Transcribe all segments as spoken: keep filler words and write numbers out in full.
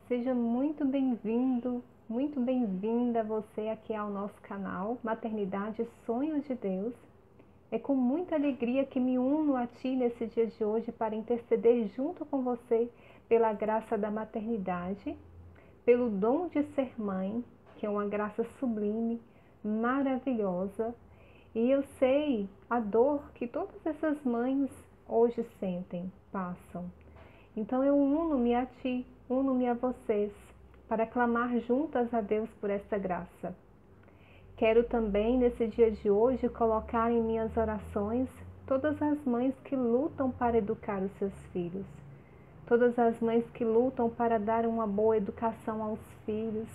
Seja muito bem-vindo, muito bem-vinda você aqui ao nosso canal Maternidade Sonhos de Deus. É com muita alegria que me uno a Ti nesse dia de hoje para interceder junto com você pela graça da maternidade, pelo dom de ser mãe, que é uma graça sublime, maravilhosa. E eu sei a dor que todas essas mães hoje sentem, passam. Então eu uno-me a Ti, uno-me a vocês, para clamar juntas a Deus por esta graça. Quero também, nesse dia de hoje, colocar em minhas orações todas as mães que lutam para educar os seus filhos, todas as mães que lutam para dar uma boa educação aos filhos,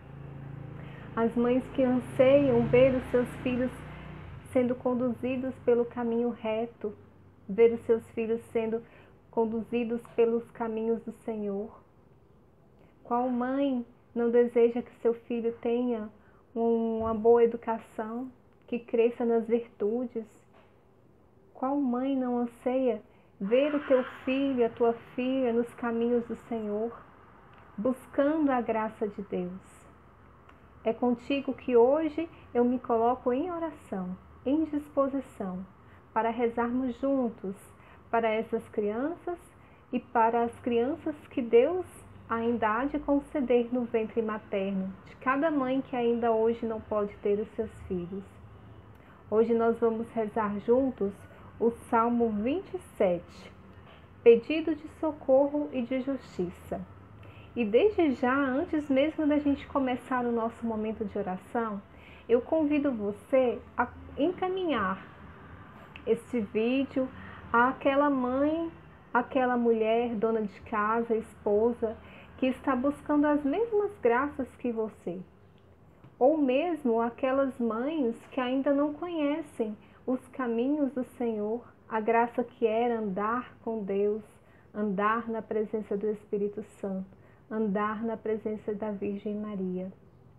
as mães que anseiam ver os seus filhos sendo conduzidos pelo caminho reto, ver os seus filhos sendo conduzidos pelos caminhos do Senhor. Qual mãe não deseja que seu filho tenha uma boa educação, que cresça nas virtudes? Qual mãe não anseia ver o teu filho, a tua filha nos caminhos do Senhor, buscando a graça de Deus? É contigo que hoje eu me coloco em oração, em disposição, para rezarmos juntos para essas crianças e para as crianças que Deus ainda há de conceder no ventre materno, de cada mãe que ainda hoje não pode ter os seus filhos. Hoje nós vamos rezar juntos o Salmo vinte e sete, pedido de socorro e de justiça. E desde já, antes mesmo da gente começar o nosso momento de oração, eu convido você a encaminhar este vídeo àquela mãe, àquela mulher, dona de casa, esposa, que está buscando as mesmas graças que você. Ou mesmo aquelas mães que ainda não conhecem os caminhos do Senhor, a graça que era andar com Deus, andar na presença do Espírito Santo, andar na presença da Virgem Maria.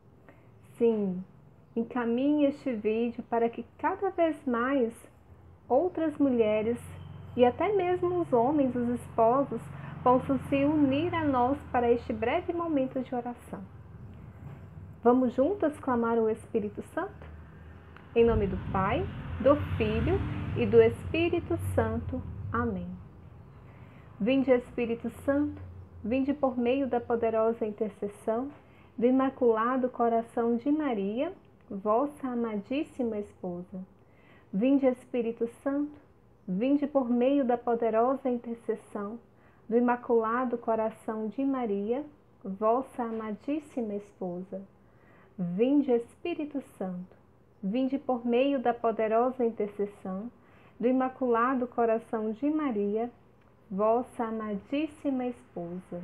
Sim, encaminhe este vídeo para que cada vez mais outras mulheres e até mesmo os homens, os esposos, possam se unir a nós para este breve momento de oração. Vamos juntas clamar o Espírito Santo? Em nome do Pai, do Filho e do Espírito Santo. Amém. Vinde, Espírito Santo, vinde por meio da poderosa intercessão do Imaculado Coração de Maria, vossa amadíssima esposa. Vinde, Espírito Santo, vinde por meio da poderosa intercessão do Imaculado Coração de Maria, vossa amadíssima esposa. Vinde, Espírito Santo, vinde por meio da poderosa intercessão do Imaculado Coração de Maria, vossa amadíssima esposa.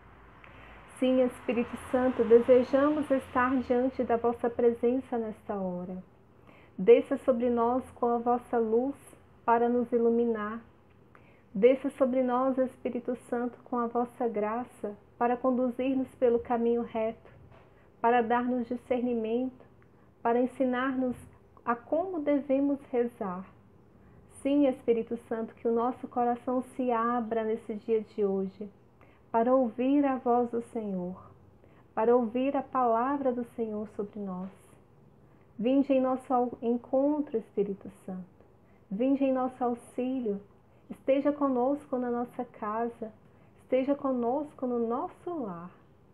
Sim, Espírito Santo, desejamos estar diante da vossa presença nesta hora. Desça sobre nós com a vossa luz para nos iluminar. Desça sobre nós, Espírito Santo, com a vossa graça para conduzir-nos pelo caminho reto, para dar-nos discernimento, para ensinar-nos a como devemos rezar. Sim, Espírito Santo, que o nosso coração se abra nesse dia de hoje, para ouvir a voz do Senhor, para ouvir a palavra do Senhor sobre nós. Vinde em nosso encontro, Espírito Santo. Vinde em nosso auxílio. Esteja conosco na nossa casa. Esteja conosco no nosso lar.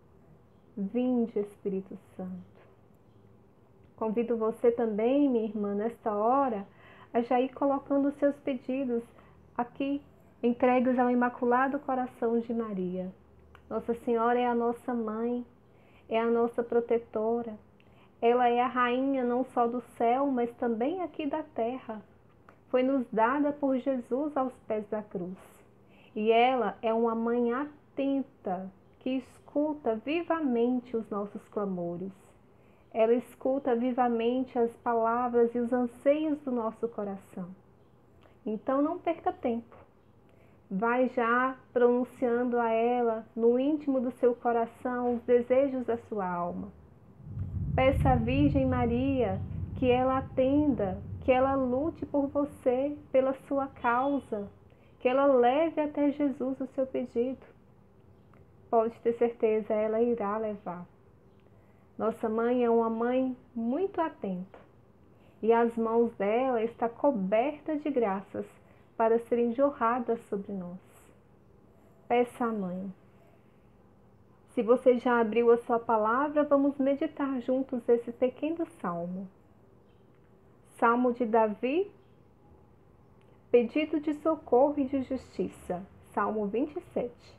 Vinde, Espírito Santo. Convido você também, minha irmã, nesta hora, a já ir colocando os seus pedidos aqui, entregues ao Imaculado Coração de Maria. Nossa Senhora é a nossa mãe, é a nossa protetora. Ela é a rainha não só do céu, mas também aqui da terra. Foi-nos dada por Jesus aos pés da cruz. E ela é uma mãe atenta, que escuta vivamente os nossos clamores. Ela escuta vivamente as palavras e os anseios do nosso coração. Então não perca tempo. Vai já pronunciando a ela, no íntimo do seu coração, os desejos da sua alma. Peça à Virgem Maria que ela atenda, que ela lute por você, pela sua causa, que ela leve até Jesus o seu pedido. pode ter certeza, ela irá levar. Nossa mãe é uma mãe muito atenta e as mãos dela estão cobertas de graças para serem jorradas sobre nós. Peça à mãe. Se você já abriu a sua palavra, vamos meditar juntos esse pequeno salmo. Salmo de Davi, pedido de socorro e de justiça. Salmo vinte e sete.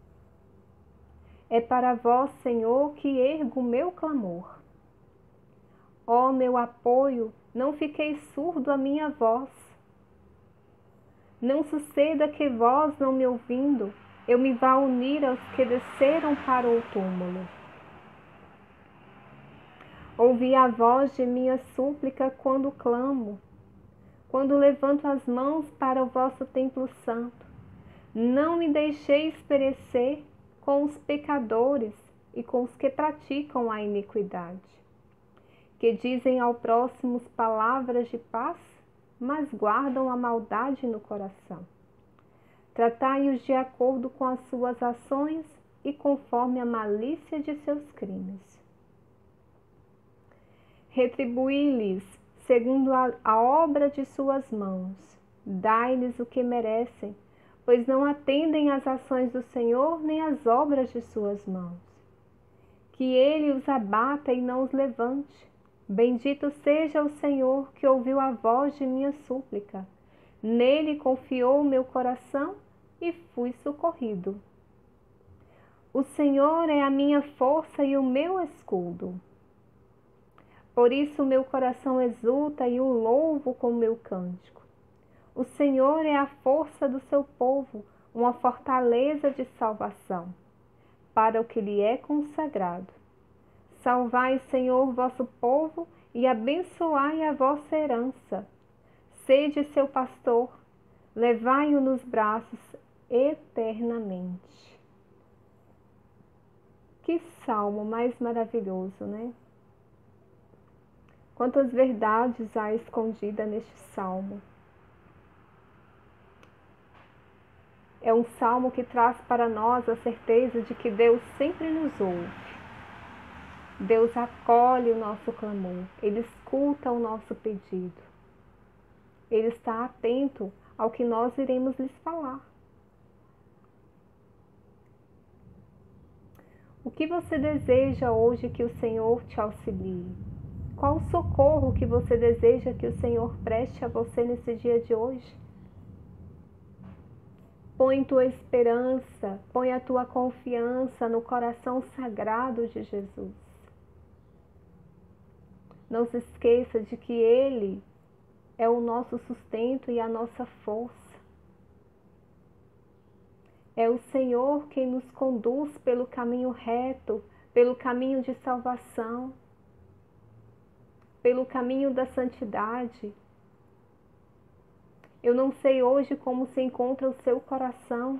É para vós, Senhor, que ergo o meu clamor. Ó meu apoio, não fiquei surdo à minha voz. Não suceda que vós, não me ouvindo, eu me vá unir aos que desceram para o túmulo. Ouvi a voz de minha súplica quando clamo, quando levanto as mãos para o vosso templo santo. Não me deixeis perecer com os pecadores e com os que praticam a iniquidade, que dizem ao próximo palavras de paz, mas guardam a maldade no coração. Tratai-os de acordo com as suas ações e conforme a malícia de seus crimes. Retribuí-lhes segundo a, a obra de suas mãos. Dai-lhes o que merecem, pois não atendem às ações do Senhor nem às obras de suas mãos. Que ele os abata e não os levante. Bendito seja o Senhor que ouviu a voz de minha súplica. Nele confiou o meu coração e fui socorrido. O Senhor é a minha força e o meu escudo. Por isso o meu coração exulta e o louvo com o meu cântico. O Senhor é a força do seu povo, uma fortaleza de salvação, para o que lhe é consagrado. Salvai, Senhor, vosso povo e abençoai a vossa herança. Sede seu pastor, levai-o nos braços eternamente. Que salmo mais maravilhoso, né? Quantas verdades há escondidas neste salmo. É um salmo que traz para nós a certeza de que Deus sempre nos ouve. Deus acolhe o nosso clamor, Ele escuta o nosso pedido. Ele está atento ao que nós iremos lhes falar. O que você deseja hoje que o Senhor te auxilie? Qual o socorro que você deseja que o Senhor preste a você nesse dia de hoje? Põe tua esperança, põe a tua confiança no coração sagrado de Jesus. Não se esqueça de que Ele é o nosso sustento e a nossa força. É o Senhor quem nos conduz pelo caminho reto, pelo caminho de salvação, pelo caminho da santidade. Eu não sei hoje como se encontra o seu coração,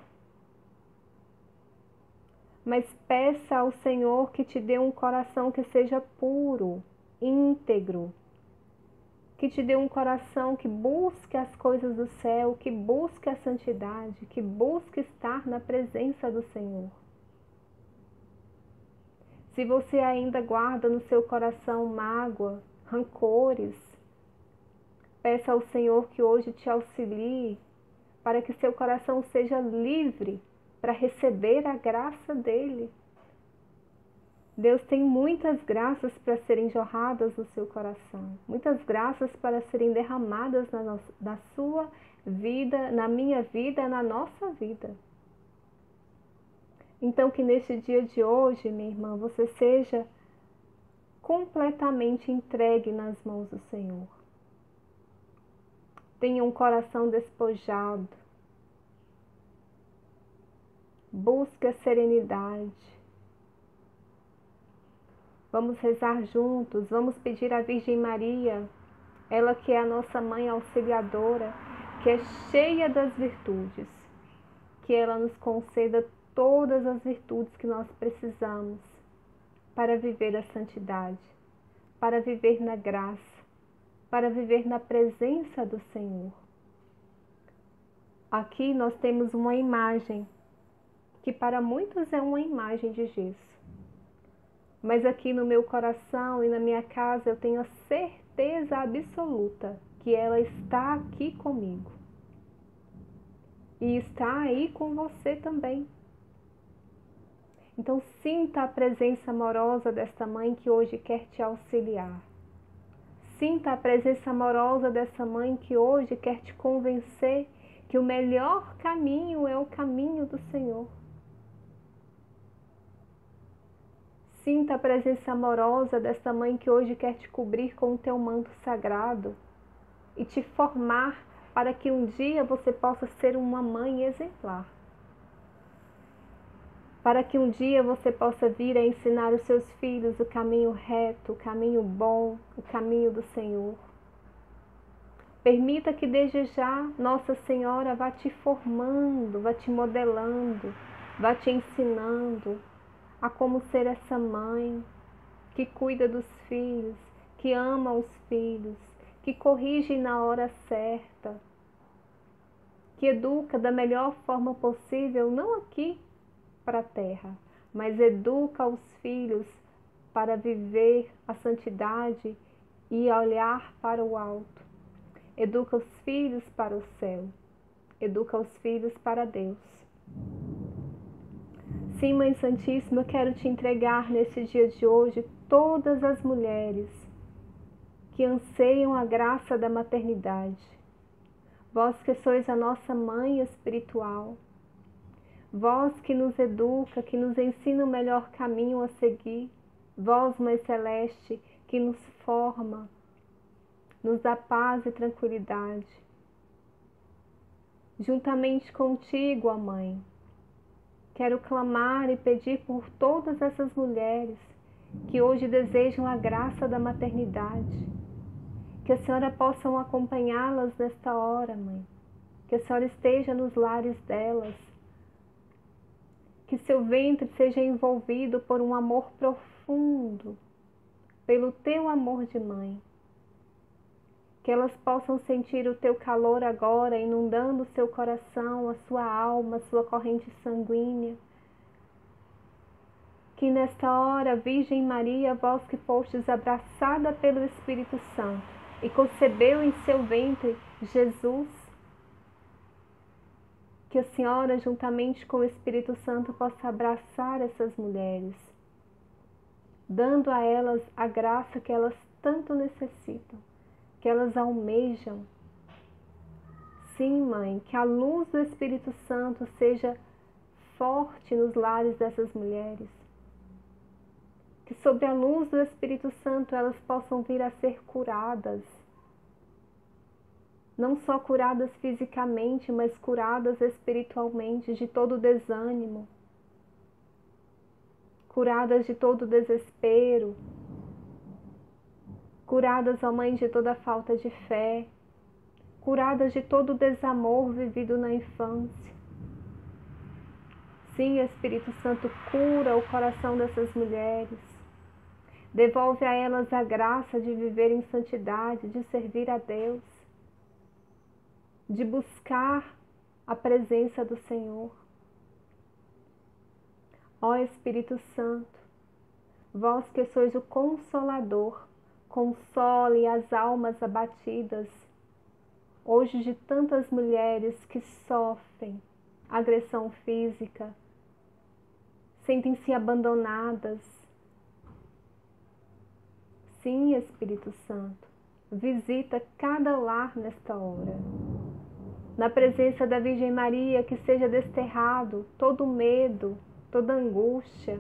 mas peça ao Senhor que te dê um coração que seja puro, íntegro, que te dê um coração que busque as coisas do céu, que busque a santidade, que busque estar na presença do Senhor. Se você ainda guarda no seu coração mágoa, rancores, peça ao Senhor que hoje te auxilie para que seu coração seja livre para receber a graça dele. Deus tem muitas graças para serem jorradas no seu coração, muitas graças para serem derramadas na, nossa, na sua vida, na minha vida, na nossa vida. Então que neste dia de hoje, minha irmã, você seja completamente entregue nas mãos do Senhor. Tenha um coração despojado. Busque a serenidade. Vamos rezar juntos, vamos pedir à Virgem Maria, ela que é a nossa mãe auxiliadora, que é cheia das virtudes, que ela nos conceda todas as virtudes que nós precisamos para viver a santidade, para viver na graça, para viver na presença do Senhor. Aqui nós temos uma imagem que para muitos é uma imagem de gesso. Mas aqui no meu coração e na minha casa eu tenho a certeza absoluta que ela está aqui comigo. E está aí com você também. Então sinta a presença amorosa desta mãe que hoje quer te auxiliar. Sinta a presença amorosa dessa mãe que hoje quer te convencer que o melhor caminho é o caminho do Senhor. Sinta a presença amorosa dessa mãe que hoje quer te cobrir com o teu manto sagrado e te formar para que um dia você possa ser uma mãe exemplar. Para que um dia você possa vir a ensinar os seus filhos o caminho reto, o caminho bom, o caminho do Senhor. Permita que desde já Nossa Senhora vá te formando, vá te modelando, vá te ensinando a como ser essa mãe que cuida dos filhos, que ama os filhos, que corrige na hora certa, que educa da melhor forma possível, não aqui para a terra, mas educa os filhos para viver a santidade e olhar para o alto. Educa os filhos para o céu, educa os filhos para Deus. Sim, Mãe Santíssima, eu quero te entregar nesse dia de hoje todas as mulheres que anseiam a graça da maternidade. Vós que sois a nossa mãe espiritual, vós que nos educa, que nos ensina o melhor caminho a seguir, vós, Mãe Celeste, que nos forma, nos dá paz e tranquilidade. Juntamente contigo, ó Mãe, quero clamar e pedir por todas essas mulheres que hoje desejam a graça da maternidade, que a Senhora possa acompanhá-las nesta hora, Mãe, que a Senhora esteja nos lares delas, que seu ventre seja envolvido por um amor profundo, pelo teu amor de mãe, que elas possam sentir o teu calor agora inundando o seu coração, a sua alma, a sua corrente sanguínea. Que nesta hora, Virgem Maria, vós que fostes abraçada pelo Espírito Santo e concebeu em seu ventre Jesus, que a Senhora, juntamente com o Espírito Santo, possa abraçar essas mulheres, dando a elas a graça que elas tanto necessitam, que elas almejam. Sim, Mãe, que a luz do Espírito Santo seja forte nos lares dessas mulheres, que sob a luz do Espírito Santo elas possam vir a ser curadas, não só curadas fisicamente, mas curadas espiritualmente de todo desânimo, curadas de todo desespero, curadas, ó Mãe, de toda falta de fé, curadas de todo desamor vivido na infância. Sim, Espírito Santo, cura o coração dessas mulheres, devolve a elas a graça de viver em santidade, de servir a Deus, de buscar a presença do Senhor. Ó Espírito Santo, vós que sois o Consolador, console as almas abatidas, hoje de tantas mulheres que sofrem agressão física, sentem-se abandonadas. Sim, Espírito Santo, visita cada lar nesta hora. Na presença da Virgem Maria, que seja desterrado todo medo, toda angústia,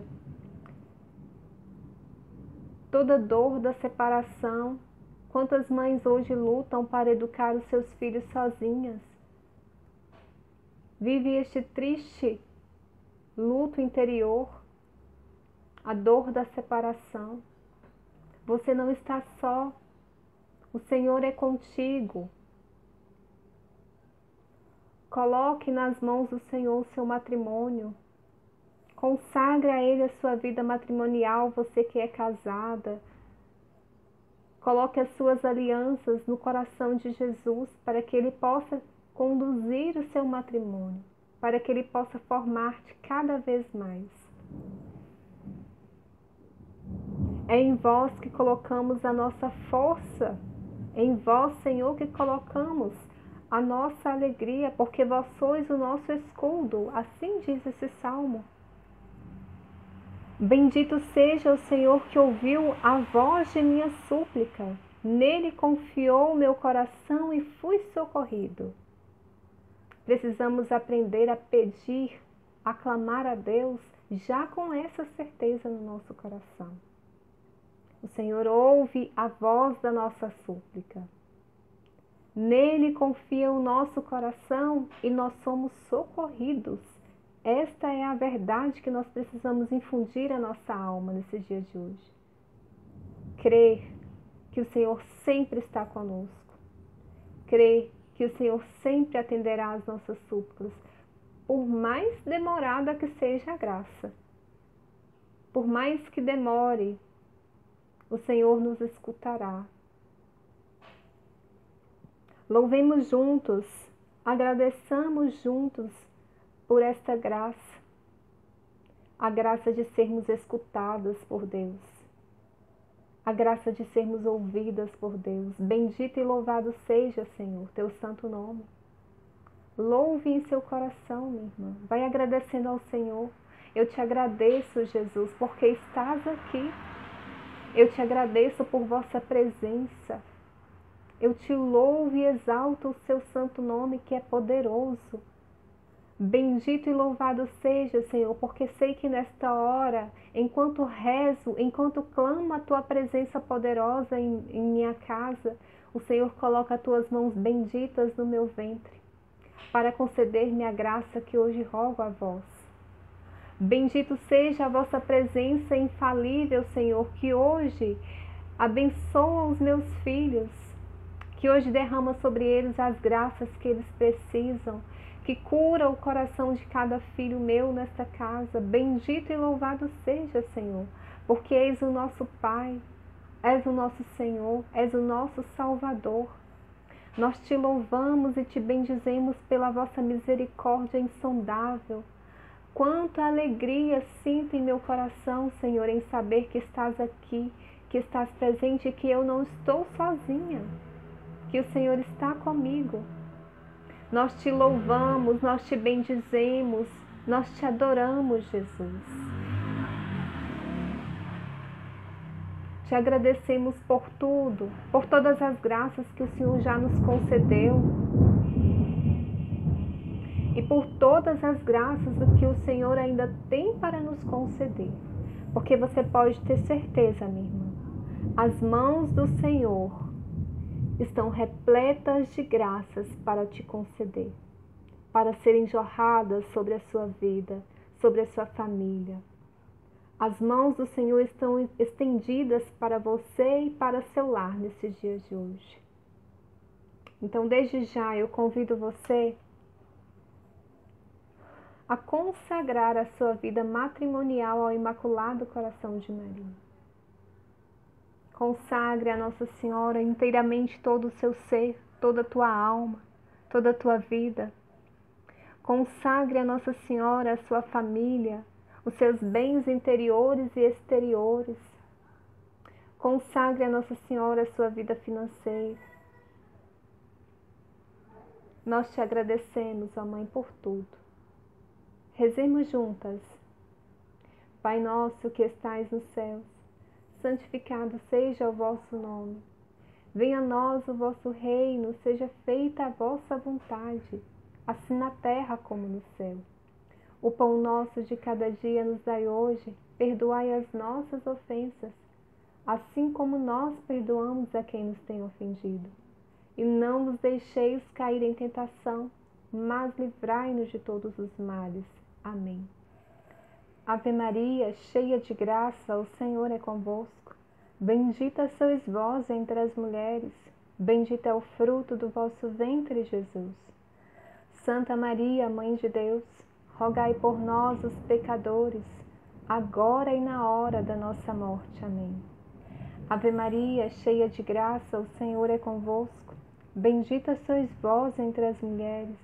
toda dor da separação. Quantas mães hoje lutam para educar os seus filhos sozinhas? Vive este triste luto interior, a dor da separação. Você não está só, o Senhor é contigo. Coloque nas mãos do Senhor o seu matrimônio. Consagre a Ele a sua vida matrimonial, você que é casada. Coloque as suas alianças no coração de Jesus para que Ele possa conduzir o seu matrimônio, para que Ele possa formar-te cada vez mais. É em vós que colocamos a nossa força, em vós, Senhor, que colocamos a nossa alegria, porque vós sois o nosso escudo, assim diz esse salmo. Bendito seja o Senhor que ouviu a voz de minha súplica, nele confiou o meu coração e fui socorrido. Precisamos aprender a pedir, a clamar a Deus, já com essa certeza no nosso coração. O Senhor ouve a voz da nossa súplica. Nele confia o nosso coração e nós somos socorridos. Esta é a verdade que nós precisamos infundir à nossa alma nesse dia de hoje. Crer que o Senhor sempre está conosco. Crer que o Senhor sempre atenderá às nossas súplicas, por mais demorada que seja a graça. Por mais que demore, o Senhor nos escutará. Louvemos juntos, agradeçamos juntos por esta graça, a graça de sermos escutadas por Deus, a graça de sermos ouvidas por Deus. Bendito e louvado seja, Senhor, teu santo nome. Louve em seu coração, minha irmã. Vai agradecendo ao Senhor. Eu te agradeço, Jesus, porque estás aqui. Eu te agradeço por vossa presença. Eu te louvo e exalto o seu santo nome, que é poderoso. Bendito e louvado seja, Senhor, porque sei que nesta hora, enquanto rezo, enquanto clamo a tua presença poderosa em, em minha casa, o Senhor coloca as tuas mãos benditas no meu ventre, para conceder-me a graça que hoje rogo a vós. Bendito seja a vossa presença infalível, Senhor, que hoje abençoa os meus filhos, que hoje derrama sobre eles as graças que eles precisam, que cura o coração de cada filho meu nesta casa. Bendito e louvado seja, Senhor, porque és o nosso Pai, és o nosso Senhor, és o nosso Salvador. Nós te louvamos e te bendizemos pela vossa misericórdia insondável. Quanta alegria sinto em meu coração, Senhor, em saber que estás aqui, que estás presente e que eu não estou sozinha, que o Senhor está comigo. Nós te louvamos, nós te bendizemos, nós te adoramos, Jesus. Te agradecemos por tudo, por todas as graças que o Senhor já nos concedeu e por todas as graças que o Senhor ainda tem para nos conceder. Porque você pode ter certeza, minha irmã, as mãos do Senhor estão repletas de graças para te conceder, para serem jorradas sobre a sua vida, sobre a sua família. As mãos do Senhor estão estendidas para você e para seu lar nesses dias de hoje. Então, desde já, eu convido você a consagrar a sua vida matrimonial ao Imaculado Coração de Maria. Consagre a Nossa Senhora inteiramente todo o seu ser, toda a tua alma, toda a tua vida. Consagre a Nossa Senhora a sua família, os seus bens interiores e exteriores. Consagre a Nossa Senhora a sua vida financeira. Nós te agradecemos, ó Mãe, por tudo. Rezemos juntas. Pai nosso que estais nos céus, santificado seja o vosso nome. Venha a nós o vosso reino, seja feita a vossa vontade, assim na terra como no céu. O pão nosso de cada dia nos dai hoje, perdoai as nossas ofensas, assim como nós perdoamos a quem nos tem ofendido. E não nos deixeis cair em tentação, mas livrai-nos de todos os males. Amém. Ave Maria, cheia de graça, o Senhor é convosco. Bendita sois vós entre as mulheres, bendito é o fruto do vosso ventre, Jesus. Santa Maria, Mãe de Deus, rogai por nós, os pecadores, agora e na hora da nossa morte. Amém. Ave Maria, cheia de graça, o Senhor é convosco. Bendita sois vós entre as mulheres,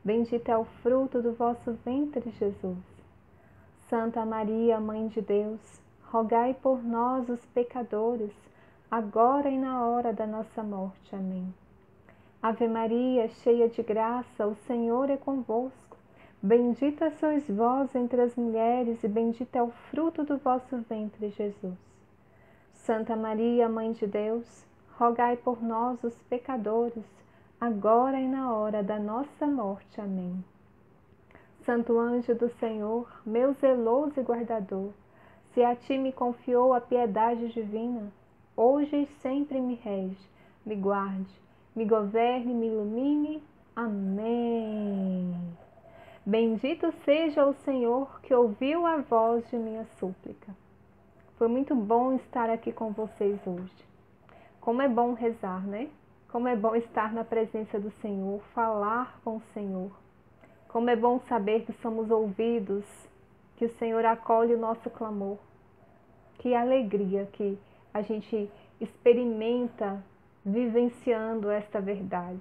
bendito é o fruto do vosso ventre, Jesus. Santa Maria, Mãe de Deus, rogai por nós, os pecadores, agora e na hora da nossa morte. Amém. Ave Maria, cheia de graça, o Senhor é convosco. Bendita sois vós entre as mulheres, e bendito é o fruto do vosso ventre, Jesus. Santa Maria, Mãe de Deus, rogai por nós, os pecadores, agora e na hora da nossa morte. Amém. Santo anjo do Senhor, meu zeloso e guardador, se a ti me confiou a piedade divina, hoje e sempre me rege, me guarde, me governe, me ilumine. Amém. Bendito seja o Senhor que ouviu a voz de minha súplica. Foi muito bom estar aqui com vocês hoje. Como é bom rezar, né? Como é bom estar na presença do Senhor, falar com o Senhor. Como é bom saber que somos ouvidos, que o Senhor acolhe o nosso clamor. Que alegria que a gente experimenta vivenciando esta verdade.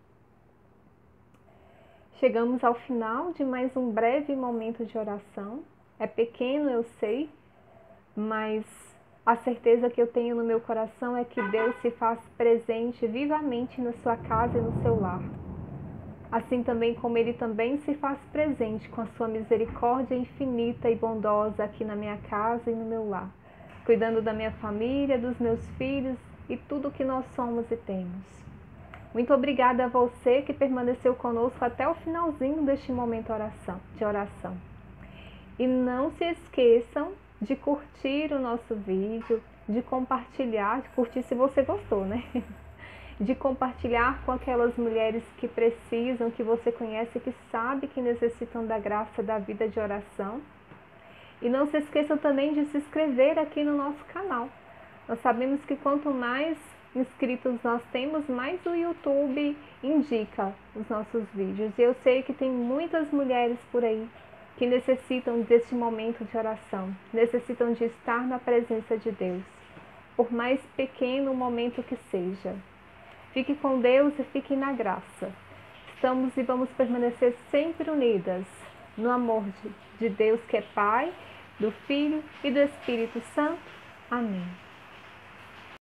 Chegamos ao final de mais um breve momento de oração. É pequeno, eu sei, mas a certeza que eu tenho no meu coração é que Deus se faz presente vivamente na sua casa e no seu lar. Assim também como Ele também se faz presente com a sua misericórdia infinita e bondosa aqui na minha casa e no meu lar, cuidando da minha família, dos meus filhos e tudo que nós somos e temos. Muito obrigada a você que permaneceu conosco até o finalzinho deste momento de oração. E não se esqueçam de curtir o nosso vídeo, de compartilhar, de curtir se você gostou, né? De compartilhar com aquelas mulheres que precisam, que você conhece, que sabe que necessitam da graça da vida de oração. E não se esqueçam também de se inscrever aqui no nosso canal. Nós sabemos que quanto mais inscritos nós temos, mais o YouTube indica os nossos vídeos. E eu sei que tem muitas mulheres por aí que necessitam deste momento de oração, necessitam de estar na presença de Deus, por mais pequeno o momento que seja. Fique com Deus e fique na graça. Estamos e vamos permanecer sempre unidas no amor de, de Deus, que é Pai, do Filho e do Espírito Santo. Amém.